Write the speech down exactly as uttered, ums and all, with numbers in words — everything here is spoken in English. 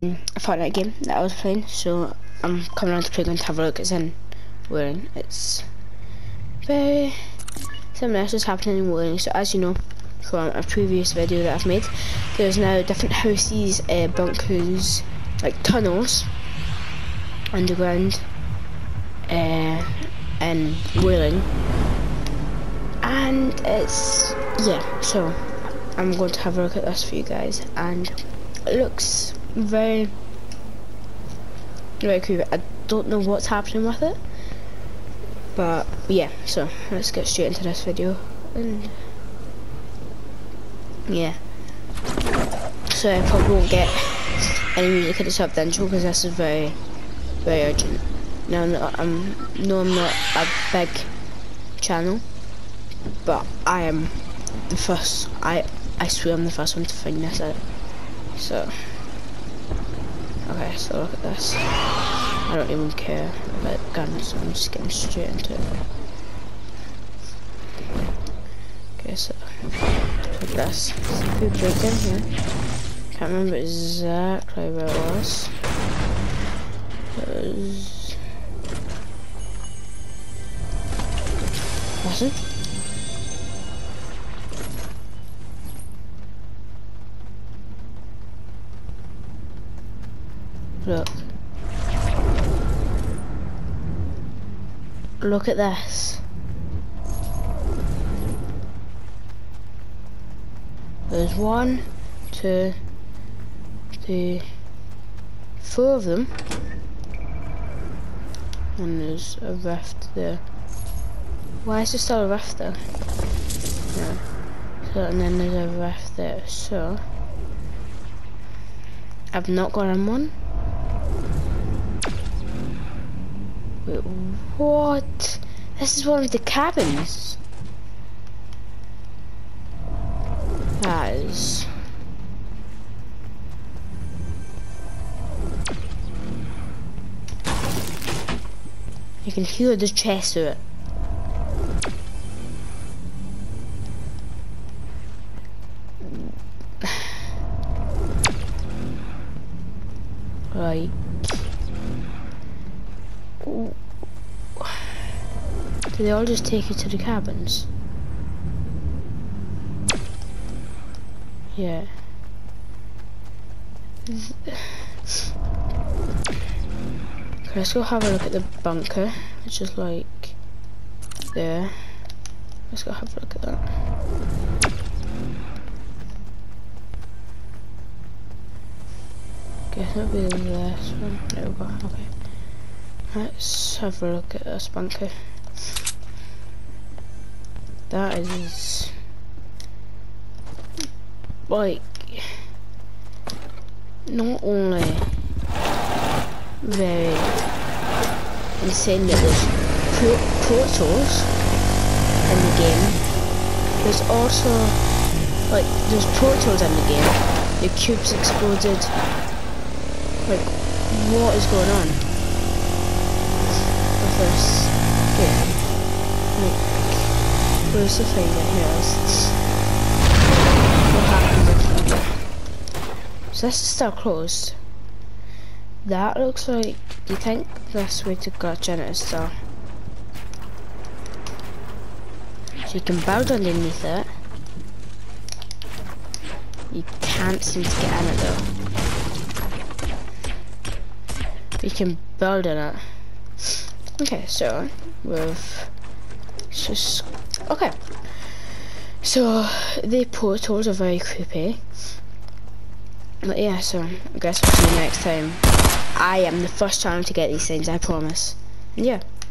a Fortnite game that I was playing, so I'm coming on to Playground to have a look. It's in Whaling. It's very something else is happening in Whaling. So as you know from a previous video that I've made, there's now different houses, uh, bunkers, like tunnels underground uh, in Whaling, and it's yeah. So I'm going to have a look at this for you guys, and it looks very very cool. I don't know what's happening with it, but yeah, so let's get straight into this video. And yeah, so I probably won't get any music at the top of the intro because this is very very urgent. Now I'm not, I'm, no I'm not a big channel, but I am the first, I, I swear I'm the first one to find this out. So okay, so look at this. I don't even care about guns, so I'm just getting straight into it. Okay, so look at this. If we break in here, can't remember exactly where it was. It was listen. Look. Look at this. There's one, two, three, four of them. And there's a rift there. Why is there still a rift there? No. So, and then there's a rift there. So I've not got in one. Wait, what? This is one of the cabins. That is. You can hear the chest of it. Right. Ooh. Do they all just take you to the cabins? Yeah. Let's go have a look at the bunker, which is like there. Let's go have a look at that. Guess it'll be this one. There we go. Okay. Let's have a look at this bunker. That is like not only very insane that there's pro portals in the game, there's also like there's portals in the game. The cubes exploded. Like, what is going on with this game? Like, where's the thing that here? What happened if so this is still closed. That looks like, do you think this way to glitch in it is still? So you can build underneath it. You can't seem to get in it though. You can build in it. Okay, so we've just okay. So the portals are very creepy. But yeah, so I guess we'll see you next time. I am the first channel to get these things, I promise. And yeah.